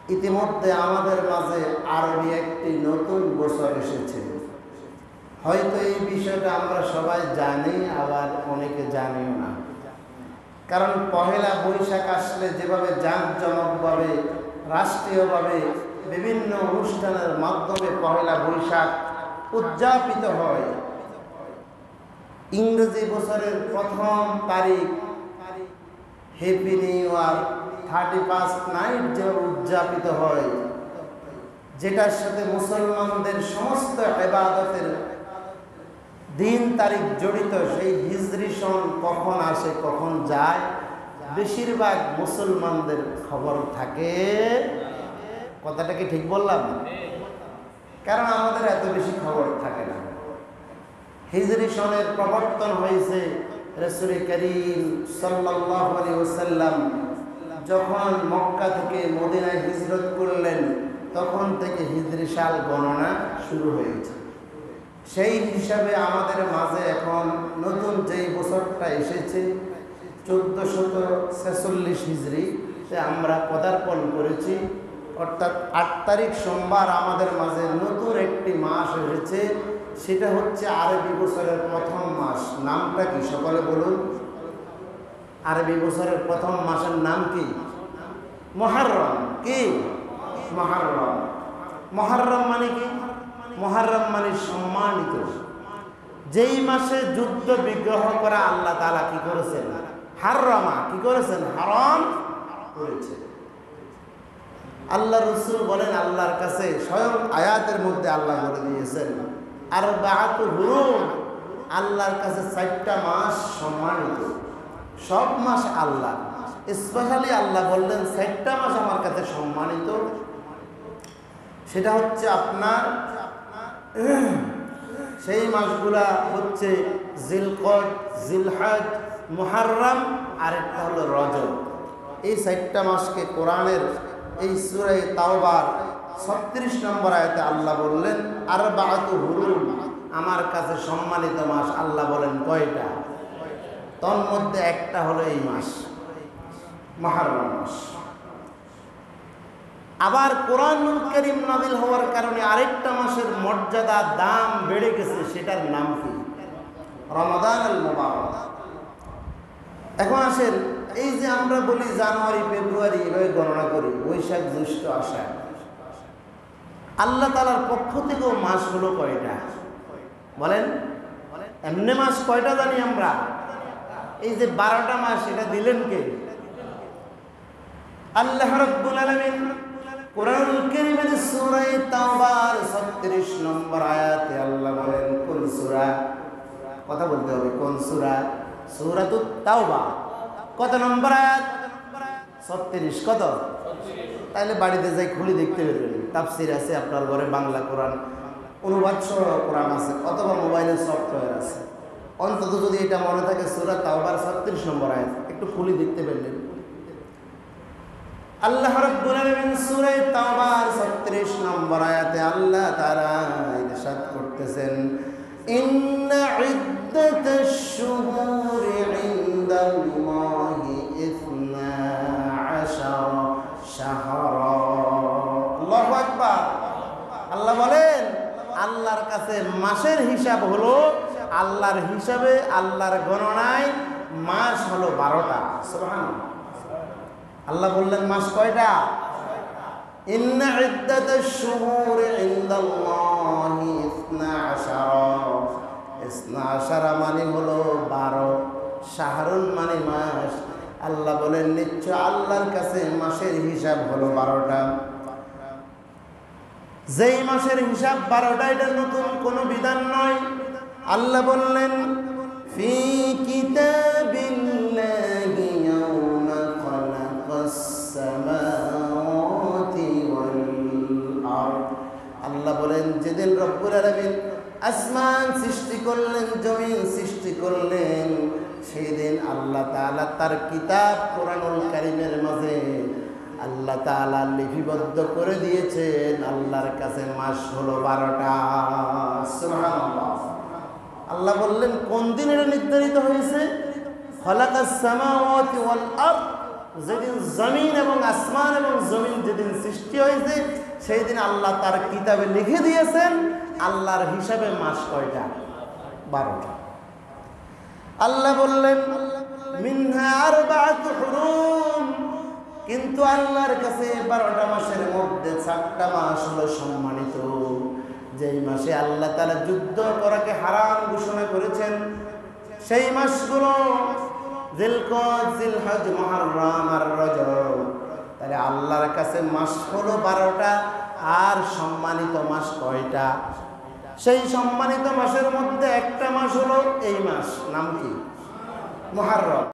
ইতিমধ্যে আমাদের মাঝে আরবি একটি নতুন বছর এসেছে। হয়তো এই বিষয়টা আমরা সবাই জানি, আবার অনেকে জানিও না। কারণ পহেলা বৈশাখ আসলে যেভাবে জাঁকজমকভাবে রাষ্ট্রীয়ভাবে বিভিন্ন অনুষ্ঠানের মাধ্যমে পহেলা বৈশাখ উদযাপিত হয়, ইংরেজি বছরের প্রথম তারিখ happy new year 31st night যেভাবে উদযাপিত হয়, যেটার সাথে মুসলমানদের সমস্ত ইবাদতের দিন তারিখ জড়িত, সেই হিজরি সন কখন আসে কখন যায় বেশিরভাগ মুসলমানদের খবর থাকে। কথাটা কি ঠিক বললাম? কারণ আমাদের এত বেশি খবর থাকে না। হিজরি সনের প্রবর্তন হয়েছে রাসূল করিম সাল্লাল্লাহু আলাইহি ওয়াসাল্লাম যখন মক্কা থেকে মদিনায় হিজরত করলেন, তখন থেকে হিজরি সাল গণনা শুরু হয়েছে। সেই হিসাবে আমাদের মাঝে এখন নতুন যেই বছরটা এসেছে 1446 হিজরিতে আমরা পদার্পণ করেছি, অর্থাৎ 8 তারিখ সোমবার আমাদের মাঝে নতুন একটি মাস এসেছে। সেটা হচ্ছে আরবি বছরের প্রথম মাস। নামটা কি সকলে বলুন? আরবি বছরের প্রথম মাসের নাম কি? মুহররম। কি? মুহররম। মুহররম মানে কি? মুহররম মানে সম্মানিত। যেই মাসে যুদ্ধ বিগ্রহ করা আল্লাহ তাআলা কি করেছেন? হারামা। কি করেছেন? হারাম করেছে। আল্লাহ রাসূল বলেন, আল্লাহর কাছে স্বয়ং আয়াতের মধ্যে আল্লাহ বলে দিয়েছেন আরবাআতু হুরুম, আল্লাহর কাছে 4টা মাস সম্মানিত। সব মাস আল্লাহ, স্পেশালি আল্লাহ বললেন 4টা মাস আমার কাছে সম্মানিত। সেটা হচ্ছে আপনার সেই মাসগুলা হচ্ছে জিলকদ, জিলহজ, মুহররম, আর একটা হলো রজব। এই 4টা মাসকে কোরআনের এই সূরা তাওবার 36 নম্বর আয়াতে আল্লাহ বললেন আরবাআতু হুরুম, আমার কাছে সম্মানিত মাস। আল্লাহ বলেন কয়টা? তন্মধ্যে একটা হলো এই মাস, মুহররম মাস। আবার কোরআনুল কারীম নাযিল হওয়ার কারণে আরেকটা মাসের মর্যাদা দাম বেড়ে গেছে, সেটার নাম কি? রমাদানুল মুবারক। এখন আসেন, এই যে আমরা বলি জানুয়ারি ফেব্রুয়ারি এভাবে গণনা করি, বৈশাখ জ্যৈষ্ঠ আষাঢ়, আল্লাহ তাআলার পক্ষ থেকেও মাস হলো কয়টা বলেন? এমনি মাস কয়টা জানি আমরা? এই যে 12টা মাস, এটা দিলেন কে? আল্লাহ রাব্বুল আলামিন কোরআনুল কারীমের সূরা তাওবার 36 নম্বর আয়াতে আল্লাহ বলেন, কোন সূরা? কথা বলতে হবে, কোন সূরা? সূরাতুত তাওবা। কত নম্বর আয়াত? 36। কত? তাহলে বাড়িতে যাই খুলে দেখতে পারবেন, তাফসীর আছে আপনার ঘরে, বাংলা কোরআন অনুবাদ সহ কোরআন আছে, অথবা মোবাইলের সফটওয়্যার আছে। অন্তত যদি এটা মনে থাকে সূরা তাওবার 36 নম্বর আয়াত একটু খুলে দেখতে পারলেন। আল্লাহ রাব্বুল আলামিন সূরা তাওবার 36 নম্বর আয়াতে আল্লাহ তাআলা ইরশাদ করতেছেন, ইন্না ইদ্দাতাশ শুহুরি ইনদাল্লাহি 12 শাহরা। আল্লাহু আকবার। আল্লাহ বলেন, আল্লাহর কাছে মাসের হিসাব হলো, আল্লাহর হিসাবে, আল্লাহর গণনায় মাস হলো 12টা। সুবহানাল্লাহ। আল্লাহ বললেন মাস কয়টা? ইন্না ইদ্দাতাশ শুহুরি ইনদাল্লাহি 12 মানে হলো 12, শাহরুন মানে মাস। আল্লাহ বলেন নিশ্চয় আল্লাহর কাছে মাসের হিসাব হলো 12টা। যেই মাসের হিসাব 12টা, এটা নতুন কোনো বিধান নয়। আল্লাহ বললেন ফি কিতাবিল্লাহি ইয়াওমা খালাকাস সামাওয়াতি ওয়াল আরদ। আল্লাহ বলেন যেদিন রব্বুল আলামিন আসমান সৃষ্টি করলেন, জমিন সৃষ্টি করলেন, সেই দিন আল্লাহ তাআলা তার কিতাব কোরআনুল কারীমের মাঝে আল্লাহ তাআলা লিপিবদ্ধ করে দিয়েছেন আল্লাহর কাছে মাস হলো 12টা। সুবহানাল্লাহ। আল্লাহ বললেন কোন দিন এটা নির্ধারিত হয়েছে? খালাকাস সামাওয়াতি ওয়াল আরদ যেদিন জমিন এবং আসমান এবং জমিন যেদিন সৃষ্টি হয়েছে সেই দিন আল্লাহ তার কিতাবে লিখে দিয়েছেন আল্লাহর হিসাবে মাস কয়টা? 12টা। আল্লাহ বললেন মিনহা আরবাআতু হুরুম, কিন্তু আল্লাহর কাছে 12টা মাসের মধ্যে 4টা মাস হলো সম্মানিত। যেই মাসে আল্লাহ তাআলা যুদ্ধ করাকে হারাম ঘোষণা করেছেন সেই মাসগুলো জিলকদ, জিলহজ, মুহররম আর রজব। তাহলে আল্লাহর কাছে মাস হলো 12টা, আর সম্মানিত মাস কয়টা? সেই সম্মানিত মাসের মধ্যে একটা মাস হলো এই মাস, নাম কি? মুহররম।